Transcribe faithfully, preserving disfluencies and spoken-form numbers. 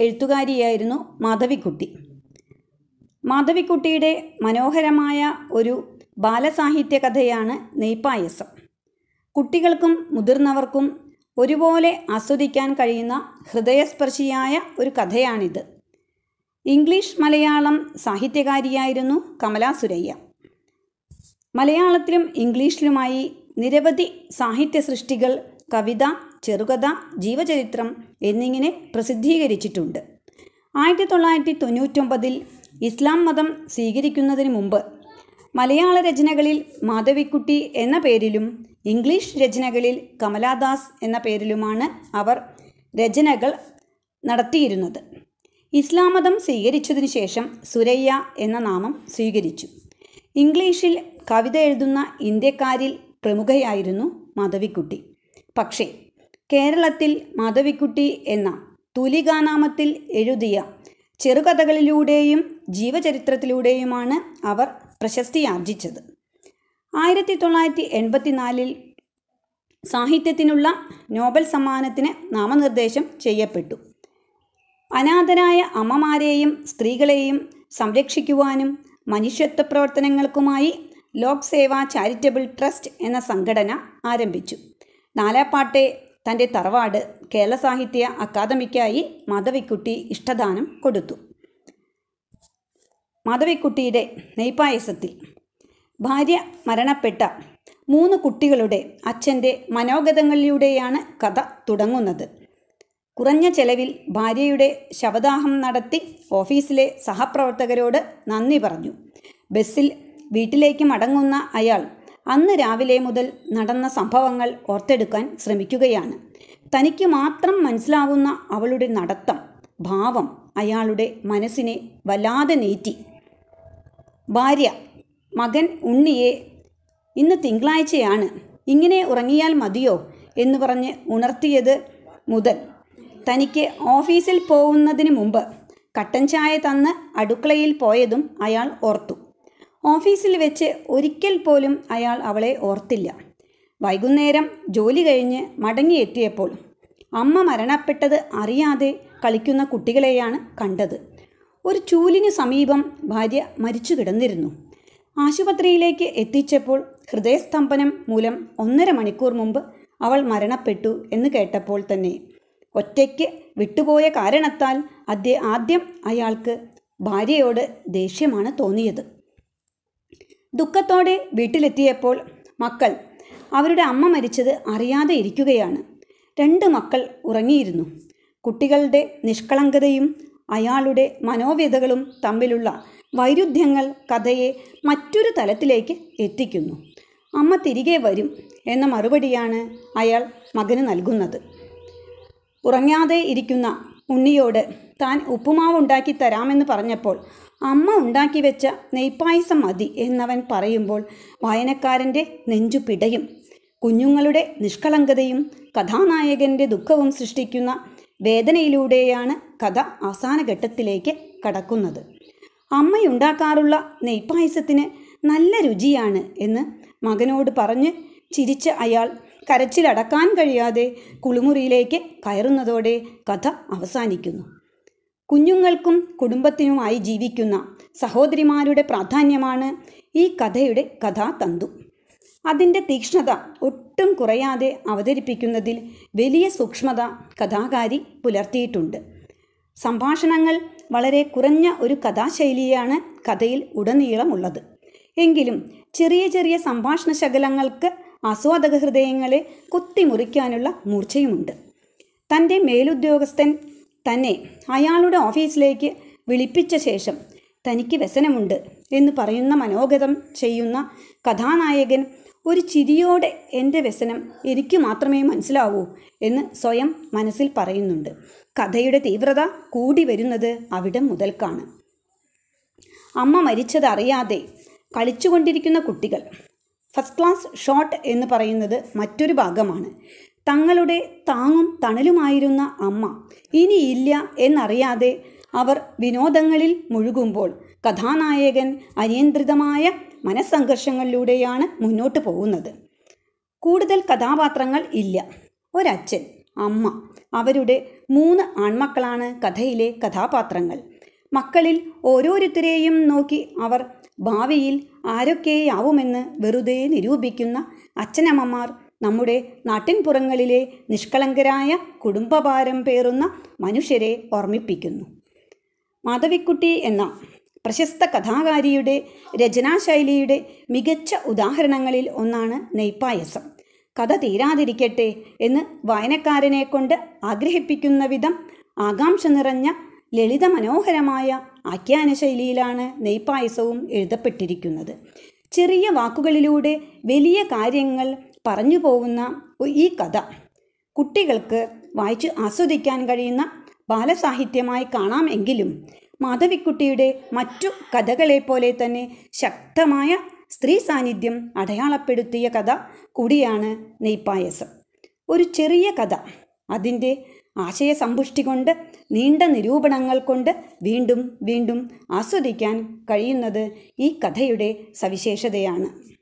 എഴുത്തുകാരിയായിരുന്നു മാധവിക്കുട്ടി. മാധവിക്കുട്ടിയുടെ മനോഹരമായ ഒരു ബാലസാഹിത്യ കഥയാണ് നെയ്പായസം. കുട്ടികൾക്കും മുതിർന്നവർക്കും ഒരുപോലെ ആസ്വദിക്കാൻ കഴിയുന്ന ഹൃദയസ്പർശിയായ ഒരു കഥയാണിത്. ഇംഗ്ലീഷ് മലയാളം സാഹിത്യകാരിയായിരുന്നു കമലാ സുരയ്യ. മലയാളത്തിലും ഇംഗ്ലീഷിലുമായി നിരവധി സാഹിത്യ സൃഷ്ടികൾ, കവിത, ചെറുകഥ, ജീവചരിത്രം എന്നിങ്ങനെ പ്രസിദ്ധീകരിച്ചിട്ടുണ്ട്. ആയിരത്തി തൊള്ളായിരത്തി തൊണ്ണൂറ്റൊമ്പതിൽ ഇസ്ലാം മതം സ്വീകരിക്കുന്നതിന് മുമ്പ് മലയാള രചനകളിൽ മാധവിക്കുട്ടി എന്ന പേരിലും ഇംഗ്ലീഷ് രചനകളിൽ കമലാദാസ് എന്ന പേരിലുമാണ് അവർ രചനകൾ നടത്തിയിരുന്നത്. ഇസ്ലാം മതം സ്വീകരിച്ചതിനു ശേഷം സുരയ്യ എന്ന നാമം സ്വീകരിച്ചു. ഇംഗ്ലീഷിൽ കവിത എഴുതുന്ന ഇന്ത്യക്കാരിൽ പ്രമുഖയായിരുന്നു മാധവിക്കുട്ടി. പക്ഷേ കേരളത്തിൽ മാധവിക്കുട്ടി എന്ന തൂലികാനാമത്തിൽ എഴുതിയ ചെറുകഥകളിലൂടെയും ജീവചരിത്രത്തിലൂടെയുമാണ് അവർ പ്രശസ്തിയാർജിച്ചത്. ആയിരത്തി തൊള്ളായിരത്തി എൺപത്തിനാലിൽ സാഹിത്യത്തിനുള്ള നോബൽ സമ്മാനത്തിന് നാമനിർദ്ദേശം ചെയ്യപ്പെട്ടു. അനാഥരായ അമ്മമാരെയും സ്ത്രീകളെയും സംരക്ഷിക്കുവാനും മനുഷ്യത്വ പ്രവർത്തനങ്ങൾക്കുമായി ലോക് സേവാ ചാരിറ്റബിൾ ട്രസ്റ്റ് എന്ന സംഘടന ആരംഭിച്ചു. നാലാപ്പാട്ടെ തൻ്റെ തറവാട് കേരള സാഹിത്യ അക്കാദമിക്കായി മാധവിക്കുട്ടി ഇഷ്ടദാനം കൊടുത്തു. മാധവിക്കുട്ടിയുടെ നെയ്പായസത്തിൽ ഭാര്യ മരണപ്പെട്ട മൂന്ന് കുട്ടികളുടെ അച്ഛൻ്റെ മനോഗതങ്ങളിലൂടെയാണ് കഥ തുടങ്ങുന്നത്. കുറഞ്ഞ ചെലവിൽ ഭാര്യയുടെ ശവദാഹം നടത്തി ഓഫീസിലെ സഹപ്രവർത്തകരോട് നന്ദി പറഞ്ഞു. ബസ്സിൽ വീട്ടിലേക്ക് മടങ്ങുന്ന അയാൾ അന്ന് രാവിലെ മുതൽ നടന്ന സംഭവങ്ങൾ ഓർത്തെടുക്കാൻ ശ്രമിക്കുകയാണ്. തനിക്ക് മാത്രം മനസ്സിലാവുന്ന അവളുടെ നടത്തം, ഭാവം അയാളുടെ മനസ്സിനെ വല്ലാതെ നീറ്റി. ഭാര്യ മകൻ ഉണ്ണിയെ ഇന്ന് തിങ്കളാഴ്ചയാണ്, ഇങ്ങനെ ഉറങ്ങിയാൽ മതിയോ എന്ന് പറഞ്ഞ് ഉണർത്തിയത് മുതൽ തനിക്ക് ഓഫീസിൽ പോകുന്നതിന് മുമ്പ് കട്ടൻ ചായ തന്ന് അടുക്കളയിൽ പോയതും അയാൾ ഓർത്തു. ഓഫീസിൽ വെച്ച് ഒരിക്കൽ പോലും അയാൾ അവളെ ഓർത്തില്ല. വൈകുന്നേരം ജോലി കഴിഞ്ഞ് മടങ്ങിയെത്തിയപ്പോൾ അമ്മ മരണപ്പെട്ടത് അറിയാതെ കളിക്കുന്ന കുട്ടികളെയാണ് കണ്ടത്. ഒരു ചൂലിന് സമീപം ഭാര്യ മരിച്ചു കിടന്നിരുന്നു. ആശുപത്രിയിലേക്ക് എത്തിച്ചപ്പോൾ ഹൃദയസ്തംഭനം മൂലം ഒന്നര മണിക്കൂർ മുമ്പ് അവൾ മരണപ്പെട്ടു എന്ന് കേട്ടപ്പോൾ തന്നെ ഒറ്റയ്ക്ക് വിട്ടുപോയ കാരണത്താൽ അദ്ദേ ആദ്യം അയാൾക്ക് ഭാര്യയോട് ദേഷ്യമാണ് തോന്നിയത്. ദുഃഖത്തോടെ വീട്ടിലെത്തിയപ്പോൾ മക്കൾ അവരുടെ അമ്മ മരിച്ചത് അറിയാതെ ഇരിക്കുകയാണ്. രണ്ട് മക്കൾ ഉറങ്ങിയിരുന്നു. കുട്ടികളുടെ നിഷ്കളങ്കതയും അയാളുടെ മനോവ്യതകളും തമ്മിലുള്ള വൈരുദ്ധ്യങ്ങൾ കഥയെ മറ്റൊരു തലത്തിലേക്ക് എത്തിക്കുന്നു. അമ്മ തിരികെ വരും എന്ന മറുപടിയാണ് അയാൾ മകന് നൽകുന്നത്. ഉറങ്ങാതെ ഇരിക്കുന്ന ഉണ്ണിയോട് താൻ ഉപ്പുമാവ് ഉണ്ടാക്കി തരാമെന്ന് പറഞ്ഞപ്പോൾ അമ്മ ഉണ്ടാക്കി വെച്ച നെയ്പായസം മതി എന്നവൻ പറയുമ്പോൾ വായനക്കാരൻ്റെ നെഞ്ചു പിടയും. കുഞ്ഞുങ്ങളുടെ നിഷ്കളങ്കതയും കഥാനായകൻ്റെ ദുഃഖവും സൃഷ്ടിക്കുന്ന വേദനയിലൂടെയാണ് കഥ അവസാന ഘട്ടത്തിലേക്ക് കടക്കുന്നത്. അമ്മയുണ്ടാക്കാറുള്ള നെയ്പായസത്തിന് നല്ല രുചിയാണ് എന്ന് മകനോട് പറഞ്ഞ് ചിരിച്ച അയാൾ കരച്ചിലടക്കാൻ കഴിയാതെ കുളിമുറിയിലേക്ക് കയറുന്നതോടെ കഥ അവസാനിക്കുന്നു. കുഞ്ഞുങ്ങൾക്കും കുടുംബത്തിനുമായി ജീവിക്കുന്ന സഹോദരിമാരുടെ പ്രാധാന്യമാണ് ഈ കഥയുടെ കഥാതന്തു. അതിൻ്റെ തീക്ഷ്ണത ഒട്ടും കുറയാതെ അവതരിപ്പിക്കുന്നതിൽ വലിയ സൂക്ഷ്മത കഥാകാരി പുലർത്തിയിട്ടുണ്ട്. സംഭാഷണങ്ങൾ വളരെ കുറഞ്ഞ ഒരു കഥാശൈലിയാണ് കഥയിൽ ഉടനീളമുള്ളത്. എങ്കിലും ചെറിയ ചെറിയ സംഭാഷണ ശകലങ്ങൾക്ക് ആസ്വാദക ഹൃദയങ്ങളെ കുത്തിമുറിക്കാനുള്ള മൂർച്ചയുമുണ്ട്. തൻ്റെ മേലുദ്യോഗസ്ഥൻ തന്നെ അയാളുടെ ഓഫീസിലേക്ക് വിളിപ്പിച്ച ശേഷം തനിക്ക് വ്യസനമുണ്ട് എന്ന് പറയുന്ന മനോഗതം ചെയ്യുന്ന കഥാനായകൻ ഒരു ചിരിയോടെ എൻ്റെ വ്യസനം എനിക്ക് മാത്രമേ മനസ്സിലാവൂ എന്ന് സ്വയം മനസ്സിൽ പറയുന്നുണ്ട്. കഥയുടെ തീവ്രത കൂടി വരുന്നത് അവിടെ മുതൽക്കാണ്. അമ്മ മരിച്ചതറിയാതെ കളിച്ചുകൊണ്ടിരിക്കുന്ന കുട്ടികൾ. ഫസ്റ്റ് ക്ലാസ് ഷോട്ട് എന്ന് പറയുന്നത് മറ്റൊരു ഭാഗമാണ്. തങ്ങളുടെ താങ്ങും തണലുമായിരുന്ന അമ്മ ഇനിയില്ല എന്നറിയാതെ അവർ വിനോദങ്ങളിൽ മുഴുകുമ്പോൾ കഥാനായകൻ അനിയന്ത്രിതമായ മനസ്സംഘർഷങ്ങളിലൂടെയാണ് മുന്നോട്ട് പോകുന്നത്. കൂടുതൽ കഥാപാത്രങ്ങൾ ഇല്ല. ഒരച്ഛൻ, അമ്മ, അവരുടെ മൂന്ന് ആൺമക്കളാണ് കഥയിലെ കഥാപാത്രങ്ങൾ. മക്കളിൽ ഓരോരുത്തരെയും നോക്കി അവർ ഭാവിയിൽ ആരൊക്കെയാവുമെന്ന് വെറുതെ നിരൂപിക്കുന്ന അച്ഛനമ്മമാർ നമ്മുടെ നാട്ടിൻപുറങ്ങളിലെ നിഷ്കളങ്കരായ കുടുംബഭാരം പേറുന്ന മനുഷ്യരെ ഓർമ്മിപ്പിക്കുന്നു. മാധവിക്കുട്ടി എന്ന പ്രശസ്ത കഥാകാരിയുടെ രചനാശൈലിയുടെ മികച്ച ഉദാഹരണങ്ങളിൽ ഒന്നാണ് നെയ്പായസം. കഥ തീരാതിരിക്കട്ടെ എന്ന് വായനക്കാരനെ കൊണ്ട് ആഗ്രഹിപ്പിക്കുന്ന വിധം ആകാംക്ഷ നിറഞ്ഞ ലളിത മനോഹരമായ ആഖ്യാന ശൈലിയിലാണ് നെയ്പായസവും എഴുതപ്പെട്ടിരിക്കുന്നത്. ചെറിയ വാക്കുകളിലൂടെ വലിയ കാര്യങ്ങൾ പറഞ്ഞു പോകുന്ന ഈ കഥ കുട്ടികൾക്ക് വായിച്ച് ആസ്വദിക്കാൻ കഴിയുന്ന ബാലസാഹിത്യമായി കാണാമെങ്കിലും മാധവിക്കുട്ടിയുടെ മറ്റു കഥകളെപ്പോലെ തന്നെ ശക്തമായ സ്ത്രീ സാന്നിധ്യം അടയാളപ്പെടുത്തിയ കഥ കൂടിയാണ് നെയ്പായസം. ഒരു ചെറിയ കഥ അതിൻ്റെ ആശയസമ്പുഷ്ടി കൊണ്ട്, നീണ്ട നിരൂപണങ്ങൾ കൊണ്ട് വീണ്ടും വീണ്ടും ആസ്വദിക്കാൻ കഴിയുന്നത് ഈ കഥയുടെ സവിശേഷതയാണ്.